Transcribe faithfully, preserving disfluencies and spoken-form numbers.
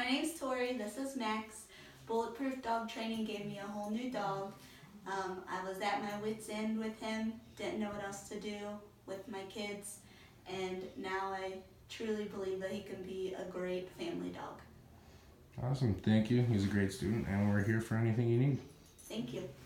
My name's Tori. This is Max. Bulletproof Dog Training gave me a whole new dog. Um, I was at my wit's end with him, didn't know what else to do with my kids, and now I truly believe that he can be a great family dog. Awesome, thank you. He's a great student, and we're here for anything you need. Thank you.